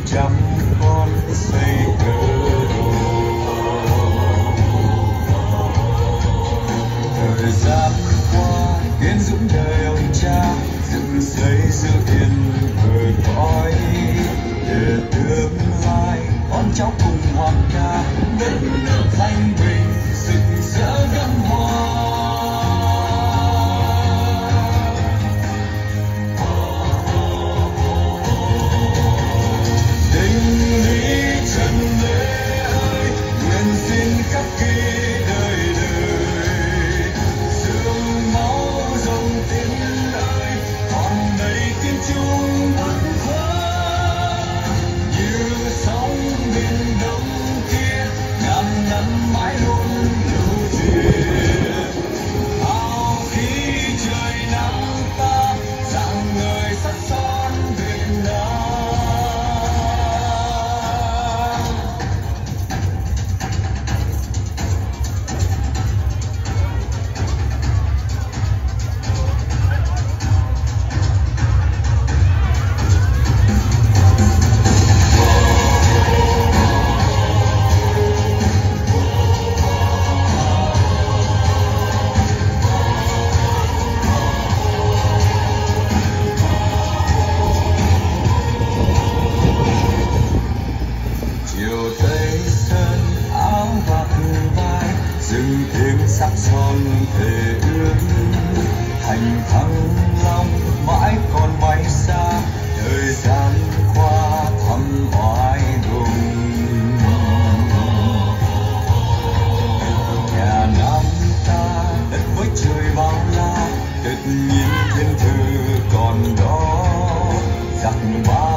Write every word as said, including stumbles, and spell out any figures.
trăm con xây cờ đồ. Thời gian qua kiến dũng đời ông cha dựng xây giữ yên thời cõi, để tương lai con cháu cùng hoàng ca đất nước thanh bình rực rỡ gấm hoa. Tình lý trần lễ ơi, nguyện xin khắc ghi đời đời, sương máu dòng tiếng ơi còn đầy tiếng chuông bất khuất, như sóng biển đông kia ngàn năm mãi luôn lưu truyền. Ao khí trời nắng ta dạng người sắc son Việt Nam. Chiều tây sơn áo và cờ vai dừng thêm sắc son thề ước, thành thăng long mãi còn bay xa, thời gian qua thăm oai hùng. Nhà Nam ta đất với trời bao la, tất nhiên thiên thư còn đó giặc ba